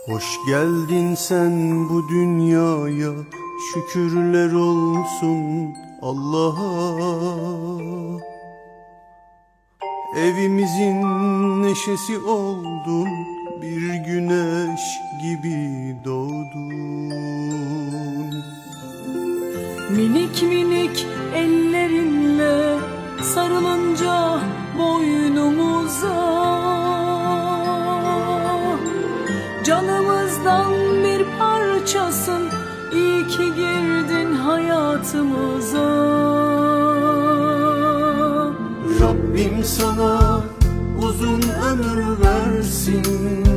Hoş geldin sen bu dünyaya, şükürler olsun Allah'a. Evimizin neşesi oldun, bir güneş gibi doğdun. Minik minik ellerinle sarılınca boynumuza, canımızdan bir parçasın, iyi ki girdin hayatımıza. Rabbim sana uzun ömür versin,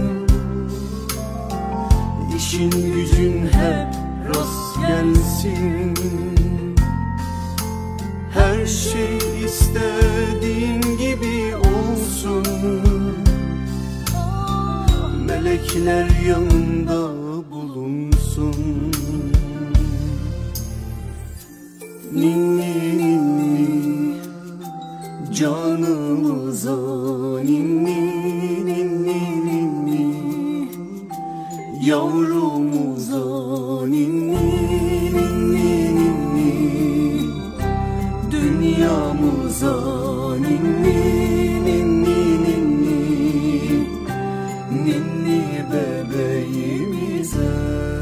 İşin gücün hep rast gelsin. Her şey istediğin gibi olsun, melekler yanında bulunsun. Ninni ninni canımıza, ninni ninni ninni yavrumuza, ninni ninni ninni dünyamıza, ninni ninni ninni ninni bebeğimize.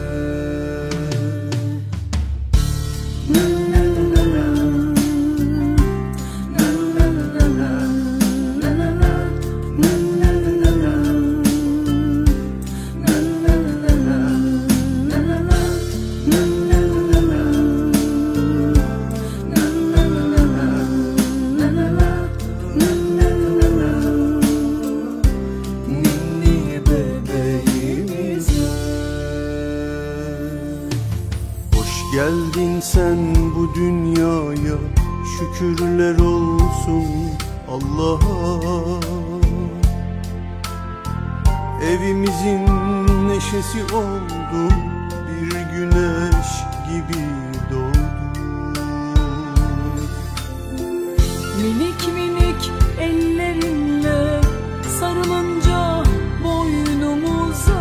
Geldin sen bu dünyaya, şükürler olsun Allah'a. Evimizin neşesi oldun, bir güneş gibi doğdun. Minik minik ellerinle sarılınca boynumuza,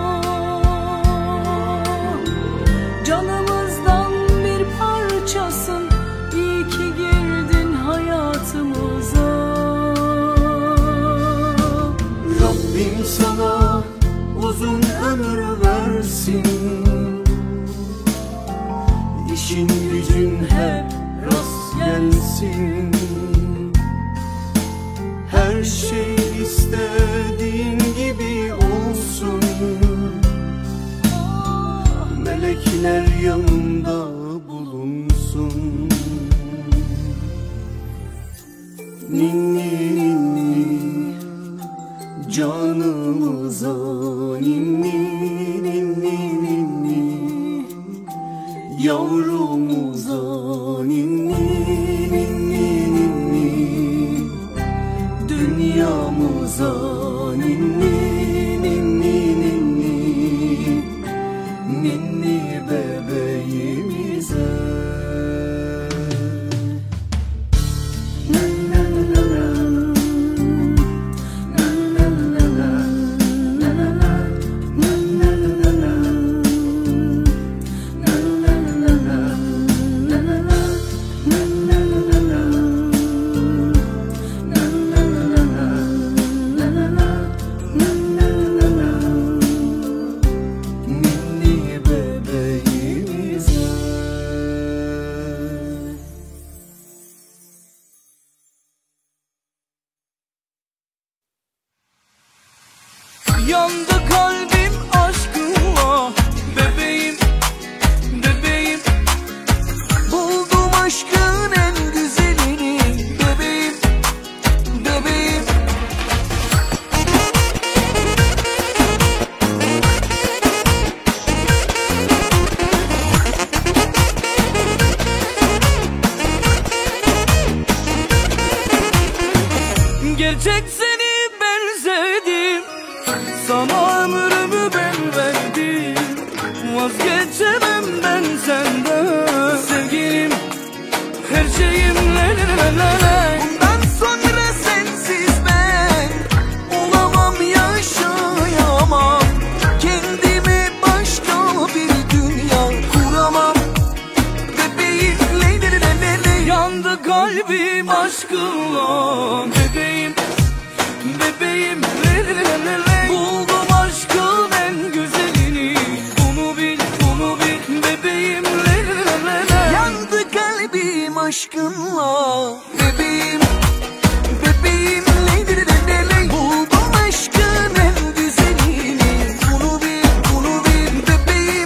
canımızdan bir parçasın, iyi ki girdin hayatımıza. Rabbim sana uzun ömür versin, İşin gücün hep rast gelsin. Her şey istediğin gibi olsun, melekler yanında bulunsun. Ninni ninni canımıza, ninni ninni ninni yavrumuza, ninni ninni ninni dünyamıza, ninni ninni ninni ninni bebeğimize. Yandı kalbim aşkınla, bebeğim, bebeğim. Buldum aşkın en güzelini, bebeğim, bebeğim. Gerçek seni benzedim, sana ömrümü ben verdim. Vazgeçemem ben senden, sevgilim, her şeyim. Bundan sonra sensiz ben olamam, yaşayamam. Kendi bebeğim buldum aşkın en güzelini. Bunu bil, bunu bil bebeğim. Yandı kalbim aşkınla bebeğim, bebeğim buldum aşkın en güzelini. Bunu bil, bunu bil bebeğim.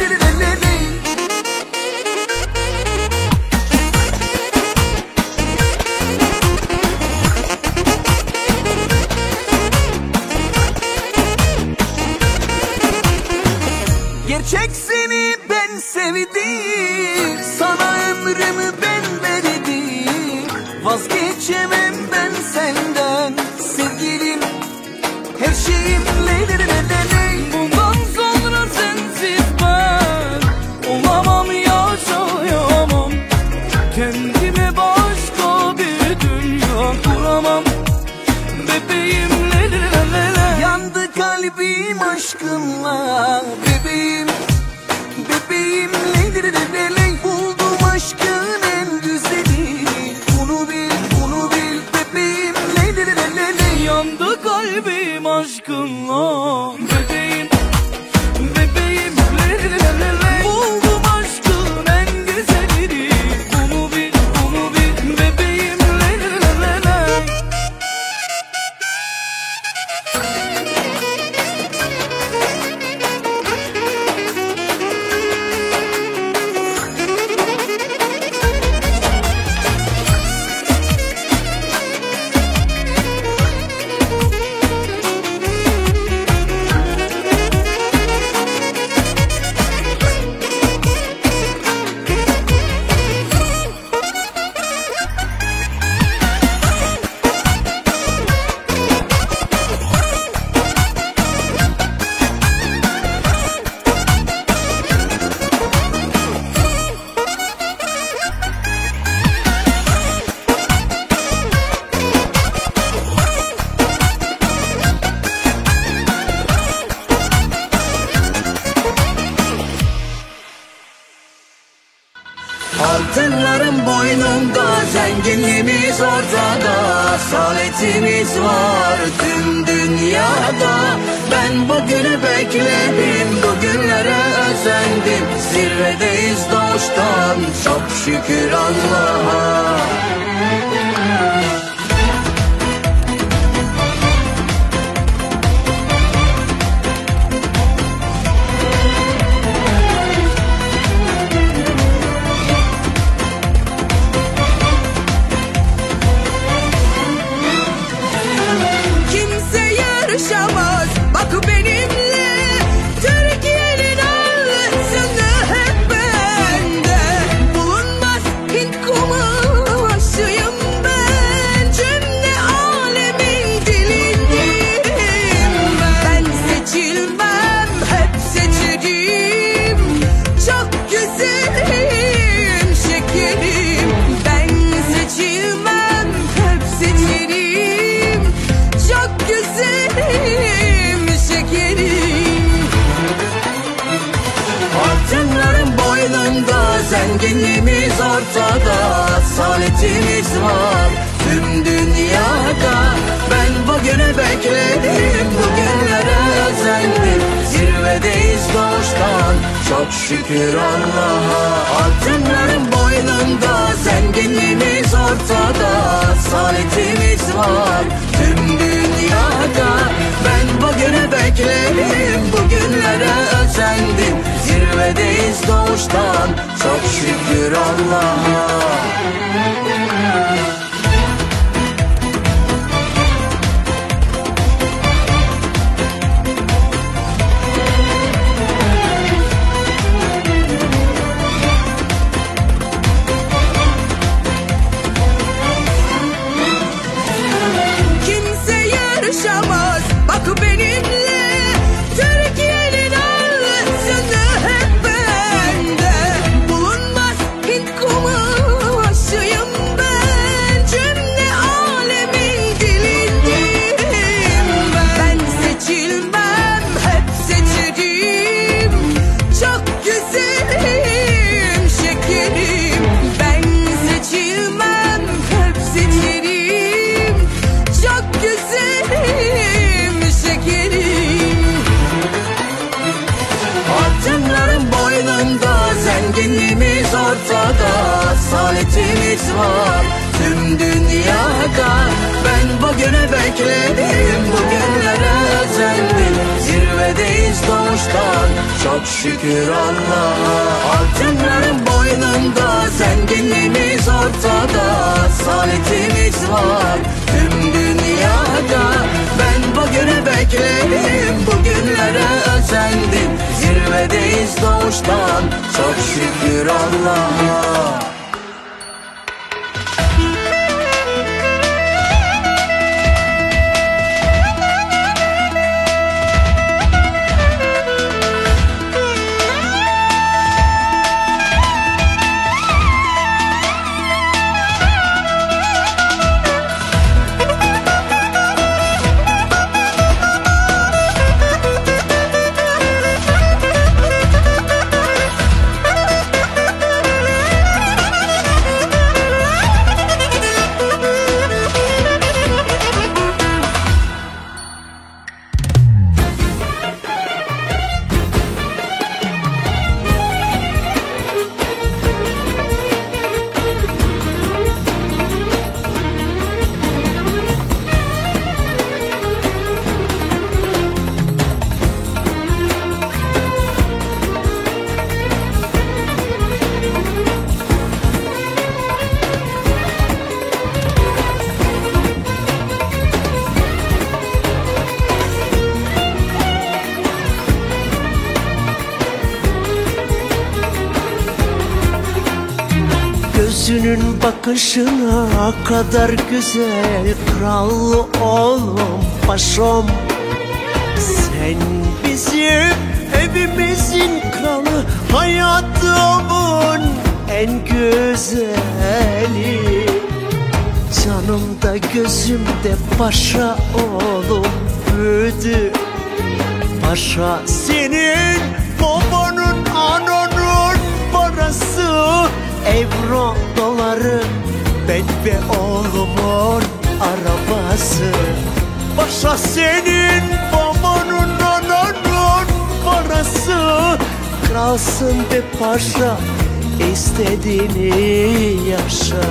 Gerçek seni ben sevdim, sana ömrümü ben verdim. Vazgeçemem ben senden sevgilim, her şeyim Bundan sonra sensiz ben olamam, yaşayamam. Kendime başka bir dünya kuramam bebeğim. Yandı kalbim aşkınla bebeğim, bebeğim buldum aşkın en güzelini. Bunu bil, bunu bil bebeğim. Yandı kalbim aşkınla bebeğim, bebeğim buldum aşkın en güzelini. Bunu bil, bunu bil bebeğim. Altınlarım boynumda, zenginliğimiz ortada, saadetimiz var tüm dünyada. Ben bugünü bekledim, bugünlere özendim. Zirvedeyiz doğuştan, çok şükür Allah'a. Yarışamaz bak benimle, Türkiye'nin altını hep bende. Bulunmaz Hint kumaşıyım ben, cümle alemin dilindeyim ben. Seçilmem, hep seçerim, çok güzelim şekerim. Ben seçilmem, hep seçerim, çok güzelim şekerim. Altınlarım boynunda, zenginliğimiz ortada, saadetimiz var tüm dünyada. Ben bugünü bekledim, bugünlere özendim. Zirvedeyiz doğuştan, çok şükür Allah'a. Altınlarım boynunda, zenginliğimiz ortada, saadetimiz var tüm dünyada. Ben bugünü bekledim, bugünlere özendim. Zirvedeyiz doğuştan, çok şükür Allah'a. Kimse yarışamaz bak benimle, Türkiye'nin altını hep bende. Bulunmaz Hint kumaşıyım ben, dünyada. Ben bugünü bekledim, bugünlere özendim. Zirvedeyiz doğuştan, çok şükür Allah'a. Altınlarım boynunda, zenginliğimiz ortada. Saadetimiz var tüm dünyada. Ben bugünü bekledim, bugünlere özendim. Zirvedeyiz doğuştan, çok şükür Allah'a. Gözünün bakışına kadar güzel, kral oğlum paşam. Sen bizim evimizin kralı, hayatımın en güzeli. Canımda gözümde paşa oğlum büyüdü. Paşa senin babanın, ananın parası, euro doları, ben ve oğlumun arabası. Paşa senin babanın, ananın parası, kralsın be paşa, istediğini yaşa.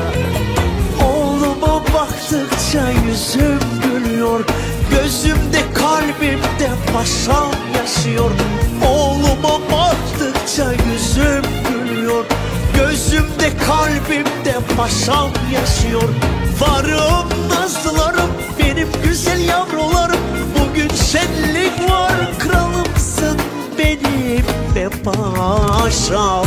Oğluma baktıkça yüzüm gülüyor, gözümde kalbimde paşam yaşıyor. Oğluma baktıkça yüzüm gülüyor, gözümde kalbimde paşam yaşıyor. Varım nazlılarım, benim güzel yavrularım, bugün şenlik var, kralımsın benim be paşam.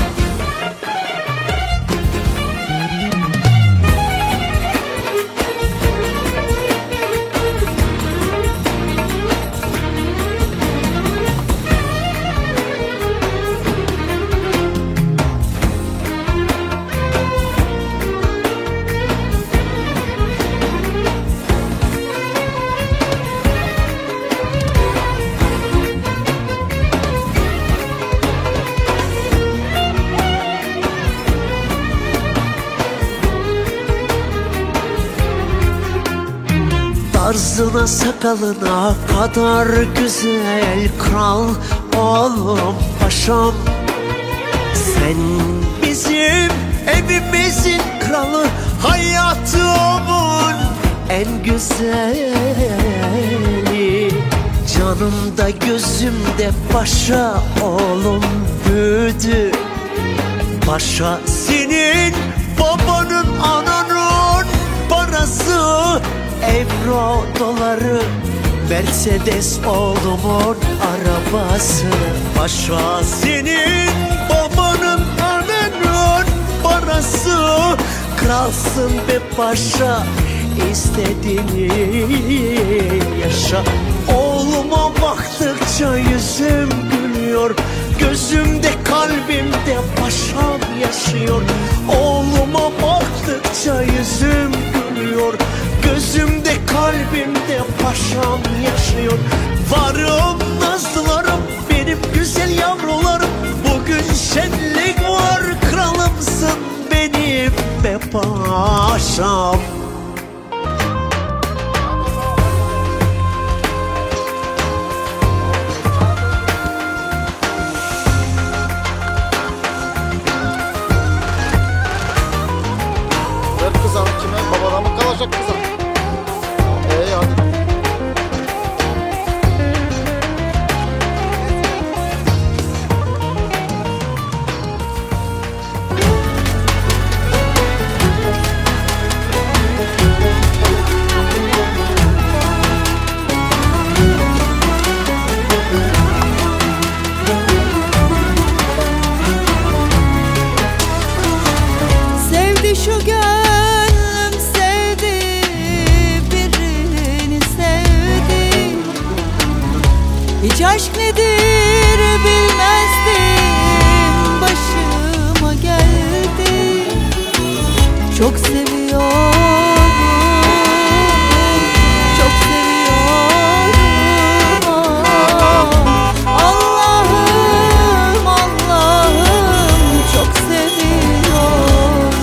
Tarzına sakalına kadar güzel, kral oğlum paşam. Sen bizim evimizin kralı, hayatımın en güzeli. Canımda gözümde paşa oğlum büyüdü. Paşa senin babanın, ananın parası, euro doları, Mercedes oğlumun arabası. Paşa senin babanın, ananın parası, kralsın be paşa, istediğini yaşa. Oğluma baktıkça yüzüm gülüyor, gözümde kalbimde paşam yaşıyor. Oğluma baktıkça yüzüm gülüyor, gözümde kalbimde paşam yaşıyor. Varım nazlılarım, benim güzel yavrularım, bugün şenlik var, kralımsın benim be paşam. Ver kızan kime? Babadan mı kalacak kızan? Hiç aşk nedir bilmezdim, başıma geldi. Çok seviyorum, çok seviyorum. Allah'ım, Allah'ım, çok seviyorum.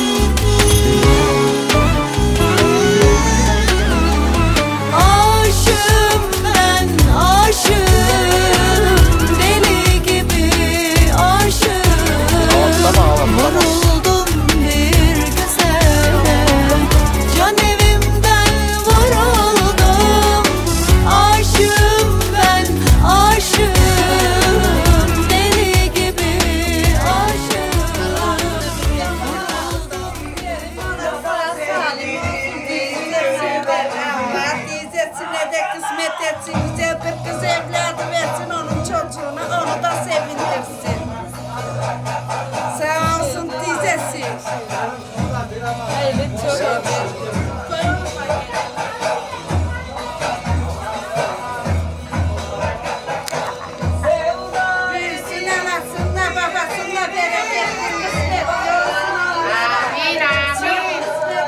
Aşığım ben, aşığım, deli gibi aşığım. Vuruldum bir güzele, can evimden vuruldum. Aşığım ben, aşığım, deli gibi aşığım. Allah diyeceksin de kısmet etsin, güzel bir kız evladı versin onun çocuğuna, onu da sevindirsin. Sağ olsun diyeceksin. Evet, çok büyüsün anasınla babasınla bereketli kısmet olsun. Amin, amin.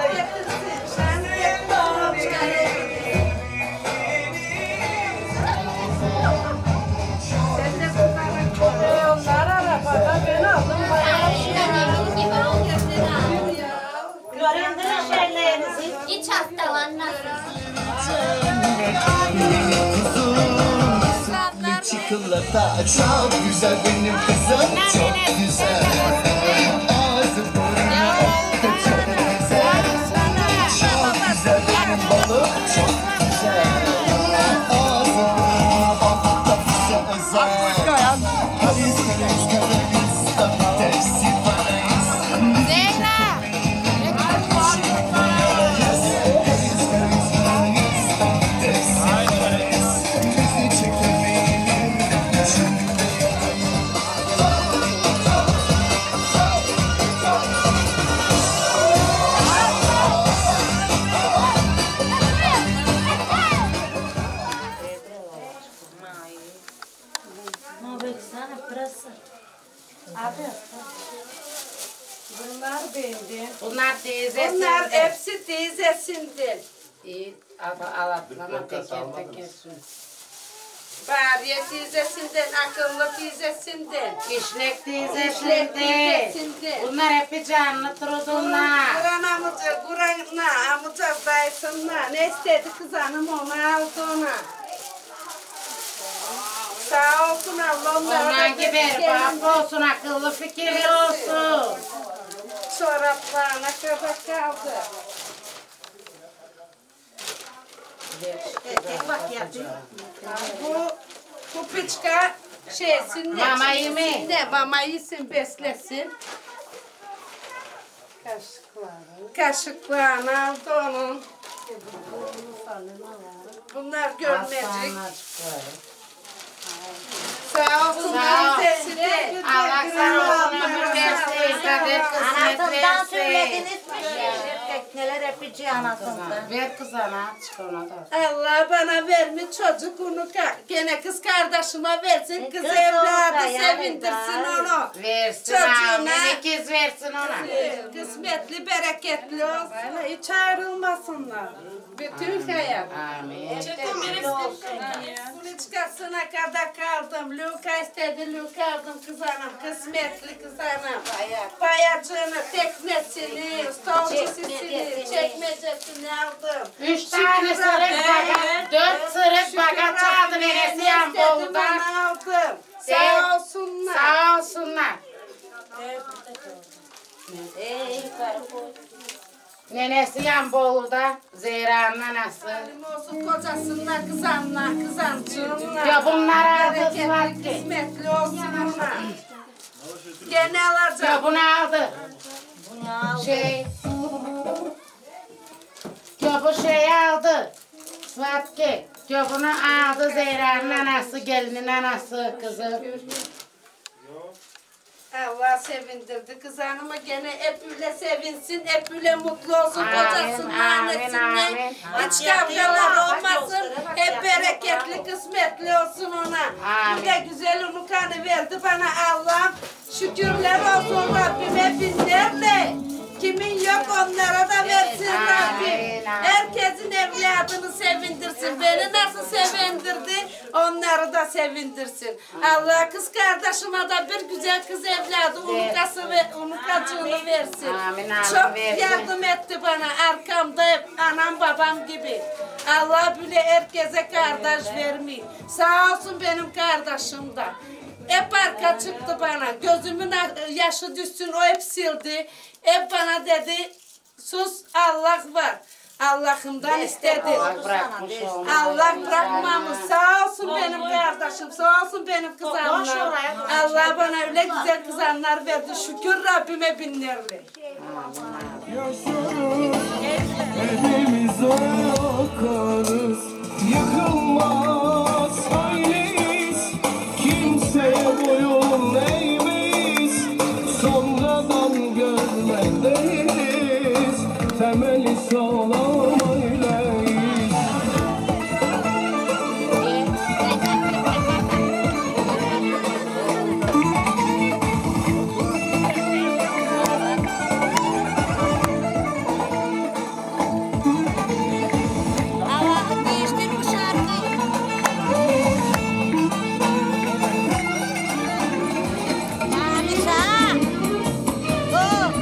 Hiç hastalanmaz. Çikolata çok güzel benim kızım, çok güzel. Ağzı burnu çok güzel. Çok güzel benim balım, çok güzel. Ağzı burnu tatlısı özel. Paris, Paris, Paris, tepsi Paris. Bunlar benim. Bunlar teyzesi. Bunlar hepsi teyzesindir. İyi, alatlama teker teker sun. Bariye teyzesinden, akıllı teyzesinden. İşlek teyzesinden. teyzesinden. Bunlar hep canlı trudunlar. Kur'an amca, Kur'an'la, amca dayısınla. Ne istedi kız hanım onu aldı ona. Sağ olsun Allah onlara. Onlar gibi bak olsun, akıllı fikirli olsun. Çoraplarına kadar kaldı. Bu piçka şeysin ne? Mama yemi. Ne? Mama yesin, beslesin. Kaşıklarını aldı onun. Bunlar görmeyecek. Sağ olsun. Sağ ol. teyzesinden. Allah sana olsun ömür versin, kader kısmet Anasından versin. söylediniz mi? Tekneler öpücü anasından. Ver kız ana, çık ona da. Allah bana vermiş çocuk onu gene kız kardeşime versin, kız Kız evladı olsa ya, sevindirsin da. onu. Versin Çocuğuna- amin, ikiz versin ona. Kısmetli, bereketli olsun. Hiç ayrılmasınlar. Bütün hayat. Amin. Kuluçkasına kadar kaldım. Luka istedi, Luka aldım kız hanım. Kısmetli kız hanım. Bayacını, teknesini, stolcusini, çekmecesini aldım. 3 tane sırık baga, 4 sırık baga çaldı neresi yan Bolu'dan. Bana aldım. Sağ olsunlar. Sağ olsunlar. Nenesi yan Bolu'da, Zehra'nın anası. Olsun kocasınlar, kızancığınlar. Ya bunlar aldı Bereketli, var ki. kısmetli olsun ona. Gene alacağım. Ya bunu aldı. Ya bu şeyi aldı. Sıvatki. Ya bunu aldı Zehra'nın anası, gelinin anası, kızı. Allah sevindirdi kız hanıma gene hep öyle sevinsin, hep öyle mutlu olsun kocasının annesinden. Hiç kavgalar olmasın, hep bereketli, kısmetli olsun ona. Bir de güzel unukanı verdi bana Allah'ım. Şükürler olsun Rabbime binlerle. Kimin yok onlara da versin Rabbim. Herkesin evladını sevindirsin. Beni nasıl sevindirdi onları da sevindirsin. Allah kız kardeşime de bir güzel kız evladı unukası ve unukacığını versin. Çok yardım etti bana arkamda hep anam babam gibi. Allah bile herkese kardeş vermeyin. Sağ olsun benim kardeşim de. Hep arka çıktı bana. Gözümün yaşı düşsün o hep sildi. Hep bana dedi sus Allah var. Allah'ımdan istedi. Allah bırakmamış. Sağ olsun benim kardeşim. Sağ olsun benim kızanlar. Allah bana öyle güzel kızanlar verdi. Şükür Rabbime binlerle. Hepimiz akarız, yıkılmaz aileyiz. Kimseye boyun eğmeyiz, sonradan görmeliyiz. Temeli sağlam aileyiz. Allah'ım değiştir bu şarkıyı. Alisa. Oh.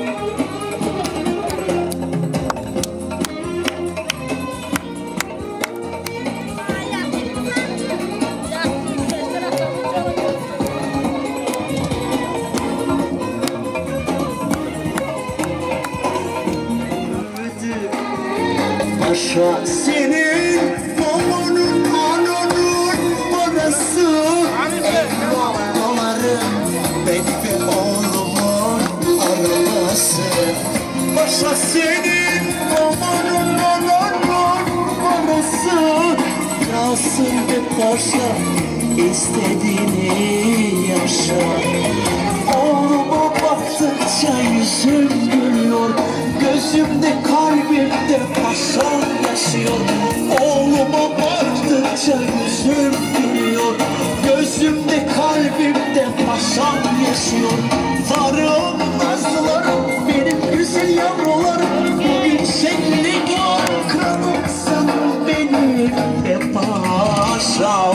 Paşa senin babanın ananın parası. Evlatların benim oğlumun arabası. Paşa senin babanın ananın parası. Kalsın be paşa istediğini yaşa. Oğluma baktıkça yüzüm gülüyor. Gözümde kalbimde paşam yaşıyor. Oğluma baktıkça yüzüm gülüyor. Gözümde kalbimde paşam yaşıyor. Varım nazlılarım benim güzel yavrularım. Bugün şenlik var kralımsın benim hep paşam.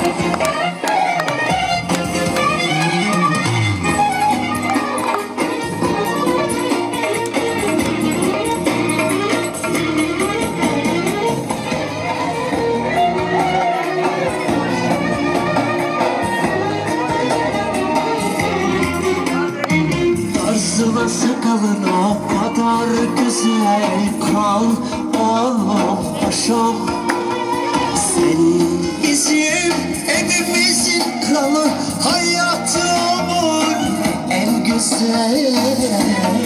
Tarzına sakalına kadar güzel kal oğlum paşam. Senin bizim evimizin kralı, hayatımın en güzeli.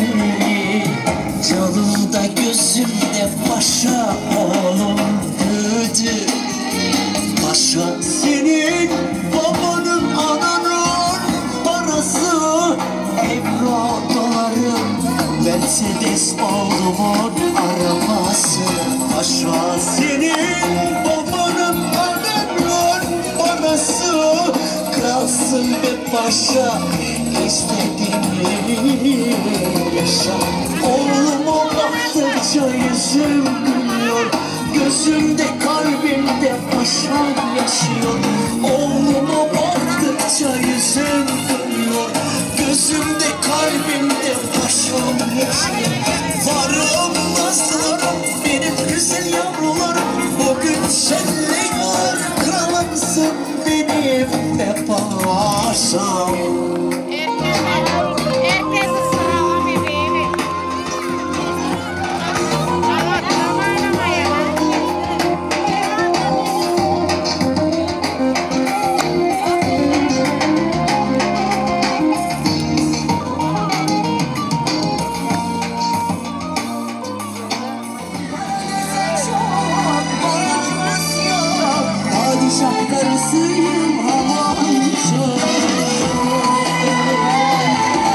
Canımda gözümde paşa oğlum büyüdü. Paşa senin babanın ananın parası. Euro dolarım Mercedes oğlumun arabası. Paşa senin babanın ananın parası. Kralsın be paşa istediğini yaşa. Oğluma baktıkça yüzüm gülüyor. Gözümde kalbimde paşam yaşıyor. Oğluma baktıkça yüzüm gülüyor. Gözümde kalbimde paşam yaşıyor. Varım nazlılarım benim güzel yavrularım. Bugün şenlik var kralımsın benim de paşam. Herkes sırala bebeğimi. Allah zamanıma ya. Padişah karısıyım havanca.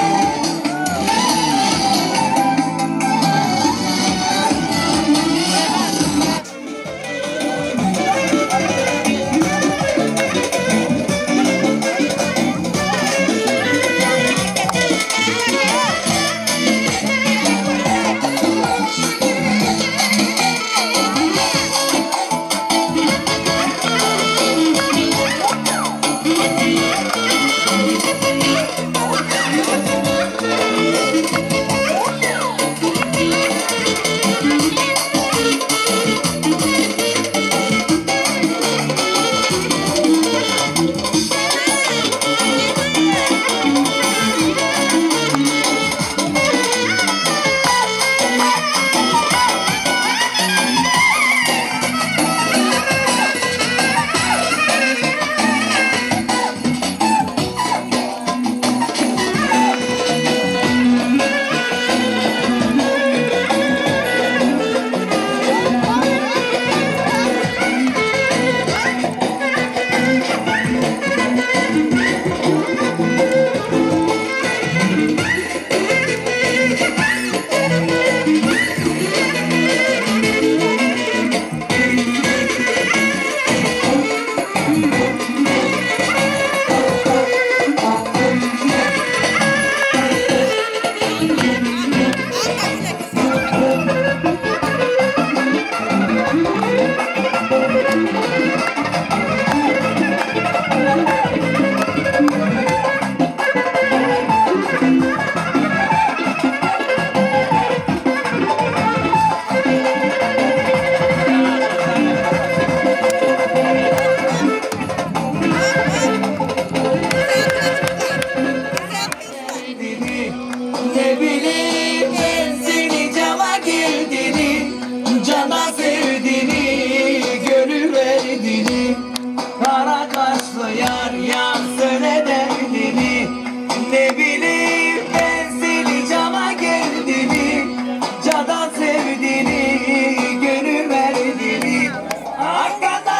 Ne bileyim ben seni cana geldiğini, cana sevdiğini, gönül verdiğini, kara kaşlı yar yar söyle derdini. Ne bileyim ben seni cana geldiğini, cana sevdiğini, gönül verdiğini. Arkada!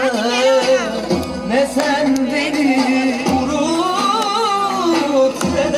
Ne sen beni unut ne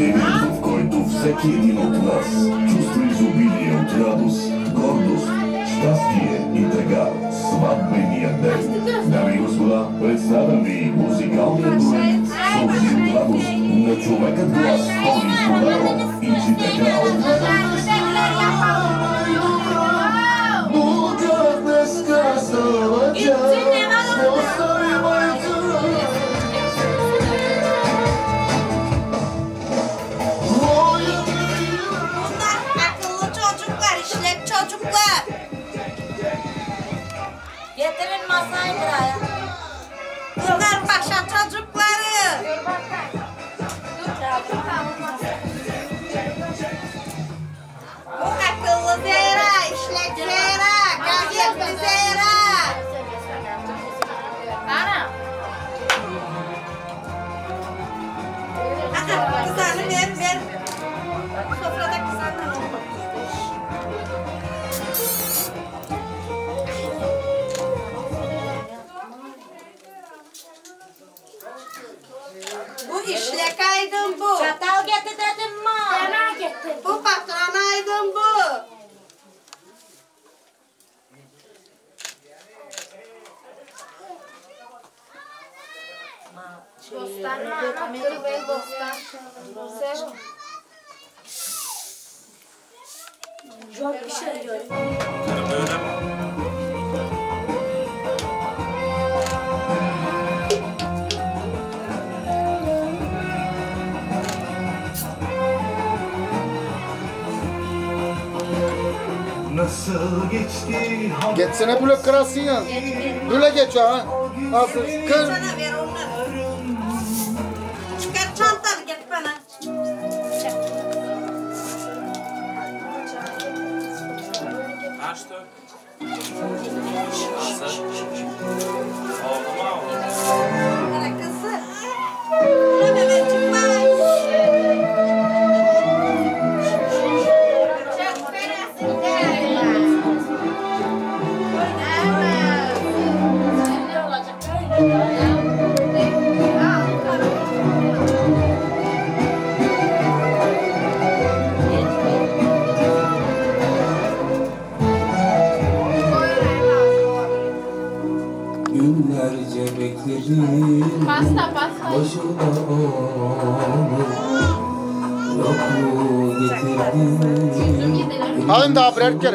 Deników, kojtów, sekirnin od nas. Чувства изобилие от радост, гордост, щастие и тъга. Сватбения ден. Дами и господа, представям ви музикалния дует. Сълзи от радост на човекът глас Тони Подаро и Читекал. Bulgar dneska zalađa, ostavi majka. Bunlar akıllı çocuklar, işlek çocuklar. Getirin masayı buraya. Bunlar paşa çocukları. Bu akıllı Zehra, işlek Zehra, gayretli Zehra. Kızanı ver. Sofrada kızanı. Bu işlek aydın bu. Çatal getir dedim mi? Bu patron aydın bu. Çok bir şey yok. Nasıl geçti Geçsene böyle kırasın ya. Böyle geç ha. Nasıl? Kır. Sana ver onları. Çıkar çantanı get bana. Bana kızı. Buna Mehmetciğim bak. Günlerce bekledim başına onu. Yok mu getirdin? Alın daha birer kere.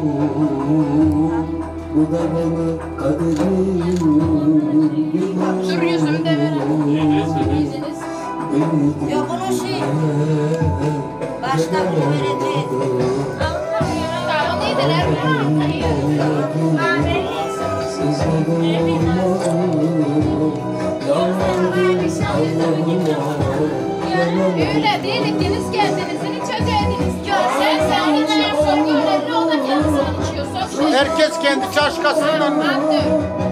Bu da bana kaderim. Dur yüzümü de verin. Yok onun şey. Başta bunu vereceğiz. Tamam neydiler? Öyle değil, ikiniz kendinizin içeceğiniz. Sen içiyorsun, görevli o da kendisini içiyorsun. Herkes kendi çaşkasından. Hadi.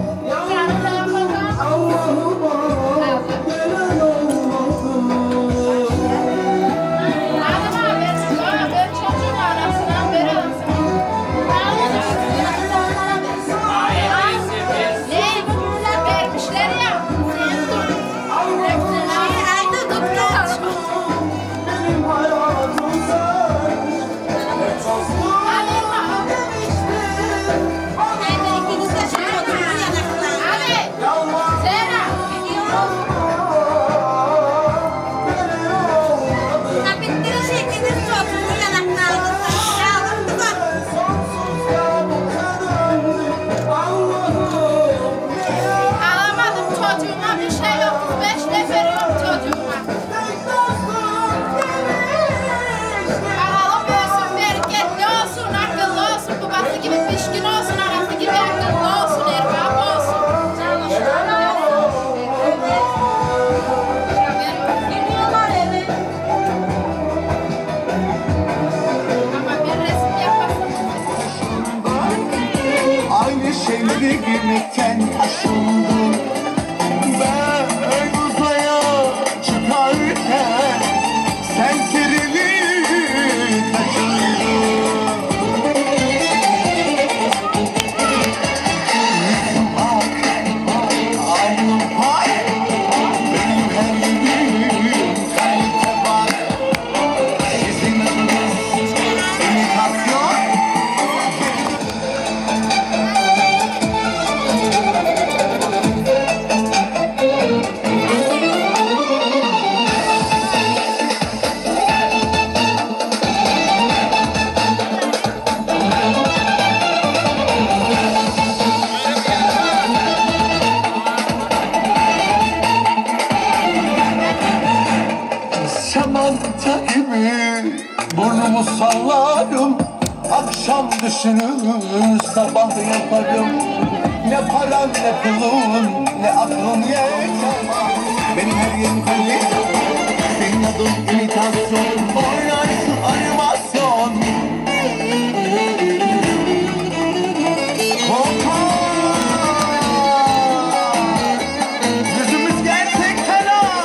Gülmekten aşıldım ben uzaya çıkarken sen serili taşındın. Aynı pay benim her gün kalite var. Kolunu sallarım, akşam düşünür, sabah yaparım. Ne paran ne pulun, ne aklın yeter. Benim her yerim kalli, senin adın imitasyon. Oynarsın animasyon. Yüzümüz gerçek fena.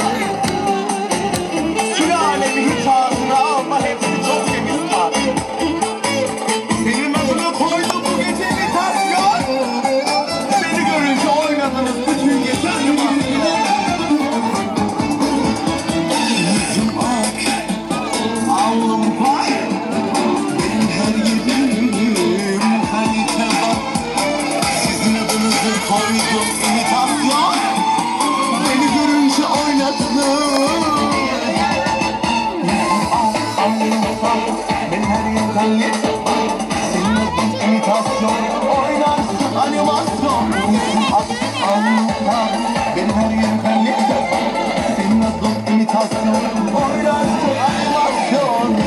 Sülalemi hiç ağzına alma, hepsi çok temiz var. Senin adını koydum bu gece imitasyon. Beni görünce oynadınız bütün gece animasyon. Yüzüm ak, alnım var. Benim her yerim kalite bak. Sizin adınızı koydum imitasyon. Beni görünce oynadınız. Benim her yerim kalli. Senin adın imitasyon. Oynarsın animasyon. Benim her yerim kalli. Senin adın imitasyon. Oynarsın animasyon.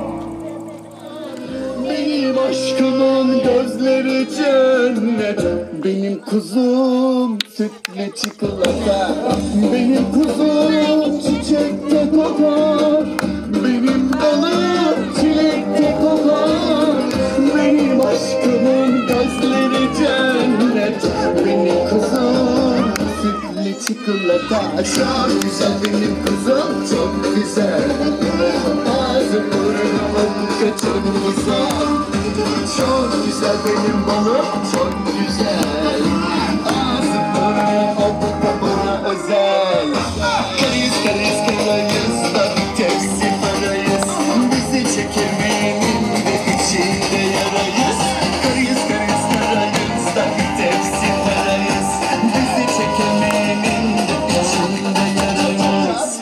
Benim aşkımın gözleri cennet. Benim kuzum sütle çikolata. Benim kuzum çiçekte kokar. Benim balım çilekte kokar. Benim aşkımın gözleri cennet. Benim kuzum sütle çikolata. Çok güzel benim kuzum, çok güzel. Ağzı burnum çok güzel. Çok güzel benim balım, çok güzel. Ağzı burnum bana özel. Karayız karayız karayız da bir tepsi parayız. Bizi çekemeyenin de içinde yarayız. Karayız karayız karayız da bir tepsi parayız. Bizi çekemeyenin de içinde yarayız.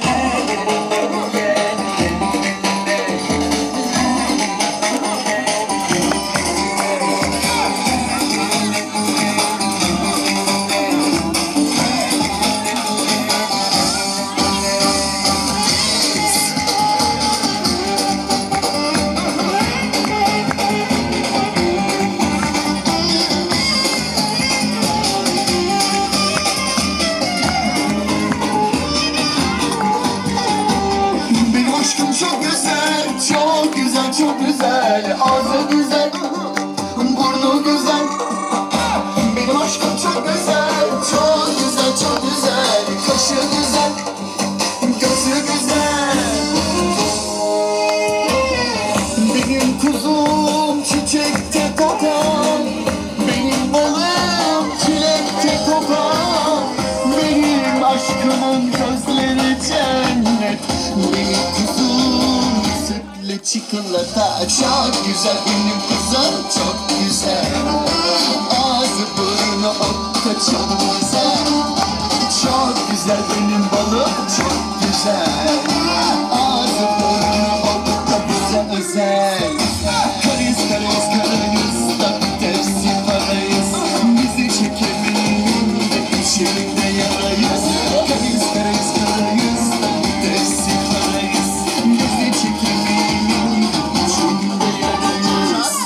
Benim aşkım çok güzel, çok güzel, çok güzel. Ağzı güzel, burnu güzel. Benim aşkım çok güzel, çok güzel, çok güzel. Kaşı güzel, gözü güzel. Benim kuzum çiçekte kokar. Benim balım çilekte kokar. Benim aşkımın gözleri cennet. Benim kuzum sütle çikolata. Çok güzel benim kuzum, çok güzel. Ağzı burnu okka, çok güzel. Çok güzel benim balım, çok güzel. Ağzı burnu okka, bize özel. Karayız karayız karayız da bir tepsi parayız. Bizi çekemeyenin de içinde yarayız. Karayız karayız karayız da bir tepsi parayız. Bizi çekemeyenin de içinde yarayız.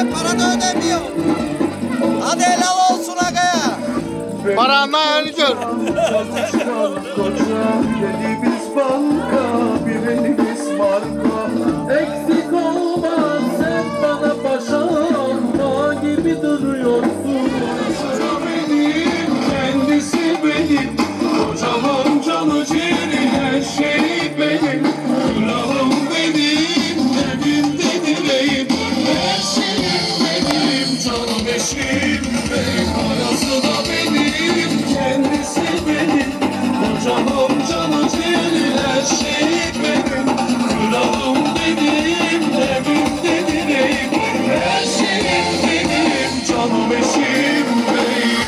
de para da ödemiyor. Hadi helal olsun agaya. Paranla ayağını gör. Elimiz banka, bir elimiz marka. Eksik olmaz sen bana paşa gibi duruyorsun. Benim, kendisi benim. Kocamın canı ciğeri, her şey benim. Kralım benim, evimde direğim. Her şeyim benim, canım eşim benim. Parası da benim, kendisi benim. Kocamın canı ciğeri, her şey benim. Kralım benim, evimde direğim. Her şeyim benim, canım eşim benim.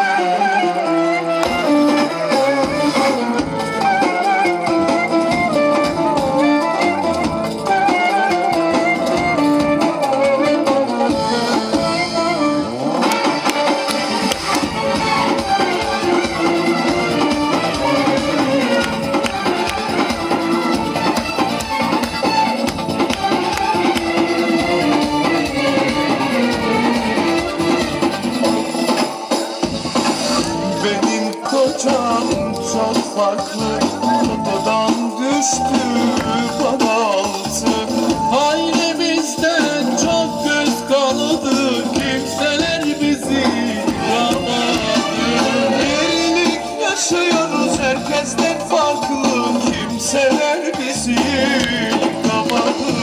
Benim kocam çok farklı, kapıdan düştü bana altı. Ailemizden çok kıskanıldı, kimseler bizi yamadı. Evlilik yaşıyoruz herkesten farklı, kimseler bizi yıkamadı.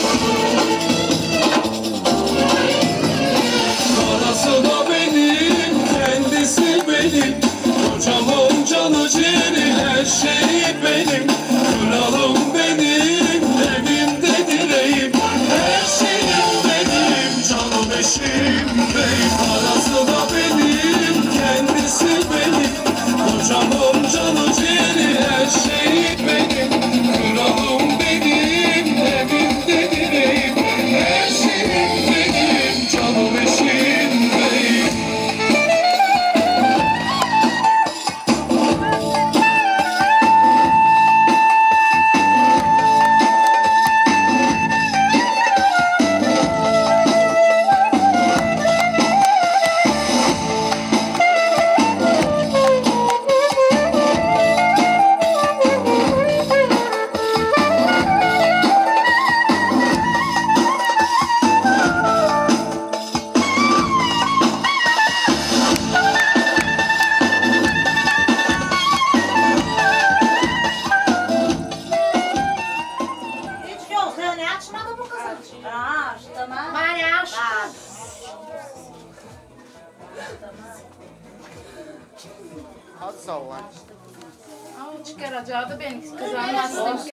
Parası da benim, kendisi benim. Kocamın canı ciğeri, her şey benim. Kralım benim, evimde direğim. Her şeyim benim, canım eşim benim. Parası da benim, kendisi benim. Kocamın canı ciğeri, her şey benim. Kralım benim, evimde direğim. Her şeyim benim, canım eşim benim. Hiç yok. Ne açmadı bu kızım? Açtım ha. Bana açtı. Hadi sağ ol lan. Ama çıkaracaktı beni kızarmaz.